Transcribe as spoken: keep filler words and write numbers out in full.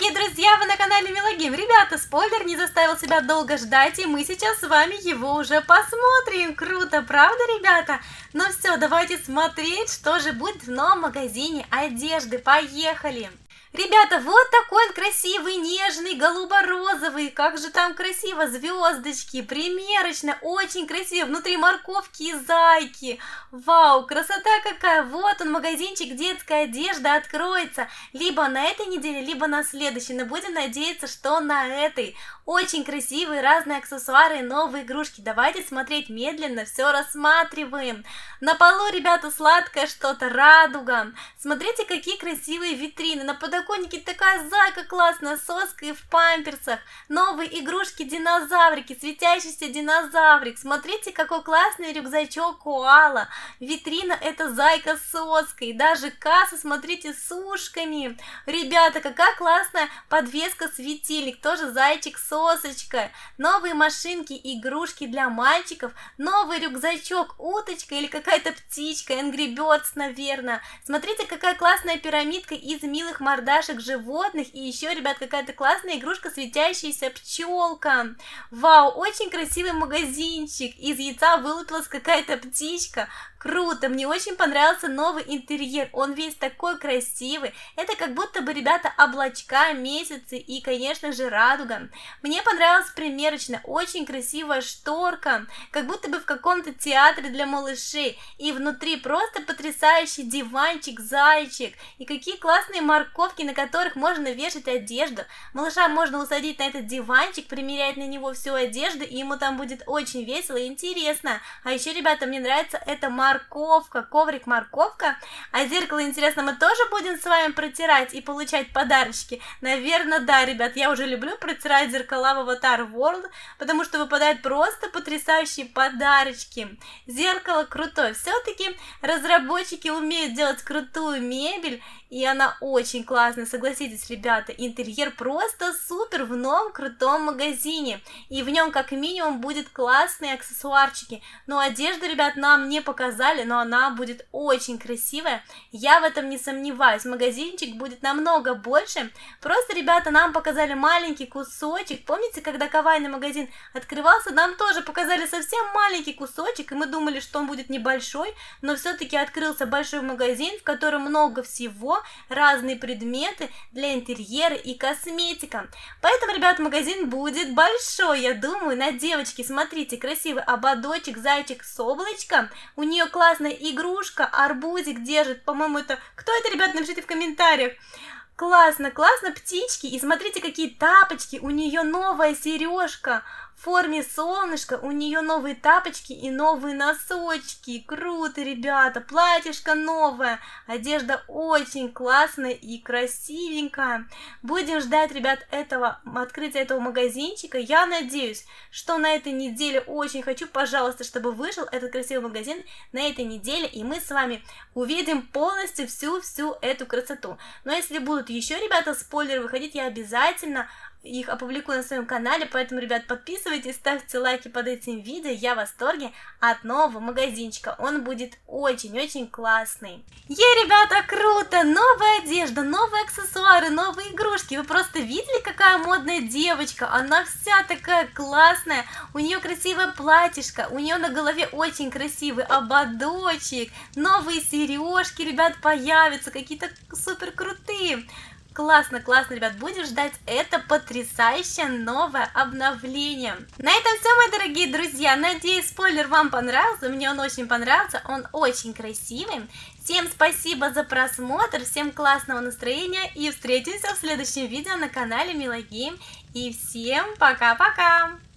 дорогие друзья, вы на канале Милогейм. Ребята, спойлер не заставил себя долго ждать, и мы сейчас с вами его уже посмотрим. Круто, правда, ребята? Ну все, давайте смотреть, что же будет в новом магазине одежды. Поехали! Ребята, вот такой он красивый, нежный, голубо-розовый. Как же там красиво, звездочки, примерочно, очень красиво. Внутри морковки и зайки. Вау, красота какая. Вот он, магазинчик детская одежда откроется. Либо на этой неделе, либо на следующей. Но будем надеяться, что на этой. Очень красивые разные аксессуары и новые игрушки. Давайте смотреть медленно, все рассматриваем. На полу, ребята, сладкое что-то, радуга. Смотрите, какие красивые витрины. На подоконнике такая зайка классная, соска и в памперсах. Новые игрушки-динозаврики, светящийся динозаврик. Смотрите, какой классный рюкзачок коала. Витрина — это зайка с соской. Даже касса, смотрите, с ушками. Ребята, какая классная подвеска-светильник. Тоже зайчик с сосочка. Новые машинки, игрушки для мальчиков. Новый рюкзачок, уточка или какая-то птичка. Angry Birds, наверное. Смотрите, какая классная пирамидка из милых мордашек животных. И еще, ребят, какая-то классная игрушка, светящаяся пчелка. Вау, очень красивый магазинчик. Из яйца вылупилась какая-то птичка. Круто, мне очень понравился новый интерьер. Он весь такой красивый. Это как будто бы, ребята, облачка, месяцы и, конечно же, радуга. Мне понравилась примерочная, очень красивая шторка, как будто бы в каком-то театре для малышей. И внутри просто потрясающий диванчик, зайчик. И какие классные морковки, на которых можно вешать одежду. Малыша можно усадить на этот диванчик, примерять на него всю одежду, и ему там будет очень весело и интересно. А еще, ребята, мне нравится эта морковка, коврик-морковка. А зеркало, интересно, мы тоже будем с вами протирать и получать подарочки? Наверное, да, ребят, я уже люблю протирать зеркала в Avatar World, потому что выпадают просто потрясающие подарочки. Зеркало крутое. Все-таки разработчики умеют делать крутую мебель, и она очень классная, согласитесь, ребята. Интерьер просто супер в новом крутом магазине. И в нем как минимум будет классные аксессуарчики. Но одежду, ребят, нам не показали, но она будет очень красивая. Я в этом не сомневаюсь. Магазинчик будет намного больше. Просто, ребята, нам показали маленький кусочек. Помните, когда кавайный магазин открывался, нам тоже показали совсем маленький кусочек, и мы думали, что он будет небольшой, но все-таки открылся большой магазин, в котором много всего, разные предметы для интерьера и косметика. Поэтому, ребят, магазин будет большой, я думаю, на девочки. Смотрите, красивый ободочек, зайчик с облачком, у нее классная игрушка, арбузик держит, по-моему, это... Кто это, ребят, напишите в комментариях. Классно, классно, птички. И смотрите, какие тапочки. У нее новая сережка в форме солнышка. У нее новые тапочки и новые носочки. Круто, ребята. Платьишко новое. Одежда очень классная и красивенькая. Будем ждать, ребят, этого открытия этого магазинчика. Я надеюсь, что на этой неделе очень хочу, пожалуйста, чтобы вышел этот красивый магазин на этой неделе. И мы с вами увидим полностью всю-всю эту красоту. Но если будут еще, ребята, спойлеры выходить, я обязательно их опубликую на своем канале, поэтому, ребят, подписывайтесь, ставьте лайки под этим видео, я в восторге от нового магазинчика, он будет очень-очень классный. Ей, ребята, круто, новая одежда, новые аксессуары, новые игрушки, вы просто видели, какая модная девочка, она вся такая классная, у нее красивое платьишко, у нее на голове очень красивый ободочек, новые сережки, ребят, появятся, какие-то супер крутые. Классно, классно, ребят, будем ждать это потрясающее новое обновление. На этом все, мои дорогие друзья. Надеюсь, спойлер вам понравился. Мне он очень понравился, он очень красивый. Всем спасибо за просмотр, всем классного настроения и встретимся в следующем видео на канале Милогейм. И всем пока-пока!